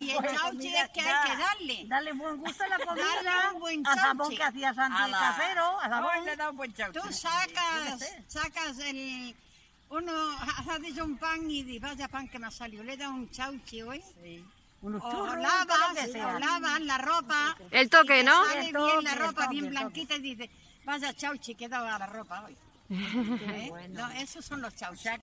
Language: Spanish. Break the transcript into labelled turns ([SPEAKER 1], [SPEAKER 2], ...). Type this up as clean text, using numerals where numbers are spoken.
[SPEAKER 1] Y el chauchi es que hay que darle.
[SPEAKER 2] Darle buen gusto a la comida.
[SPEAKER 1] Darle un buen
[SPEAKER 2] Al jamón
[SPEAKER 1] chauchi.
[SPEAKER 2] que hacía Santi el casero. Al jamón.
[SPEAKER 3] Le da un buen chauchi.
[SPEAKER 1] Tú sacas el... Uno ha dicho un pan y dice, vaya pan que me ha salido. Le da un chauchi hoy.
[SPEAKER 3] Sí.
[SPEAKER 2] Unos
[SPEAKER 1] O
[SPEAKER 2] churros,
[SPEAKER 1] lavas,
[SPEAKER 2] lo que sea.
[SPEAKER 1] o lavas la ropa.
[SPEAKER 4] El toque, ¿no?
[SPEAKER 1] Sale
[SPEAKER 2] El
[SPEAKER 1] bien la
[SPEAKER 2] toque,
[SPEAKER 1] ropa,
[SPEAKER 2] el
[SPEAKER 1] bien
[SPEAKER 2] toque.
[SPEAKER 1] blanquita y dice, vaya chauchi que daba la ropa hoy. ¿Eh? No, esos son los chauchis.